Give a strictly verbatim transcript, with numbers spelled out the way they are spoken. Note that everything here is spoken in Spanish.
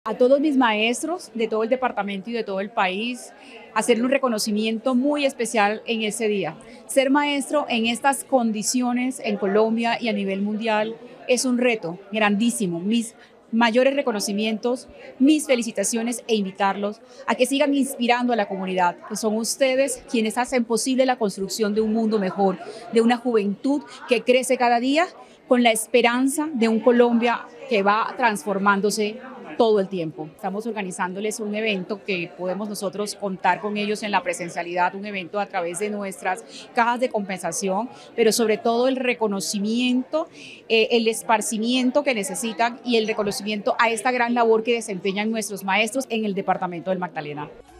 A todos mis maestros de todo el departamento y de todo el país, hacerle un reconocimiento muy especial en ese día. Ser maestro en estas condiciones en Colombia y a nivel mundial es un reto grandísimo. Mis mayores reconocimientos, mis felicitaciones e invitarlos a que sigan inspirando a la comunidad, que son ustedes quienes hacen posible la construcción de un mundo mejor, de una juventud que crece cada día con la esperanza de un Colombia que va transformándose todo el tiempo. Estamos organizándoles un evento que podemos nosotros contar con ellos en la presencialidad, un evento a través de nuestras cajas de compensación, pero sobre todo el reconocimiento, eh, el esparcimiento que necesitan y el reconocimiento a esta gran labor que desempeñan nuestros maestros en el departamento del Magdalena.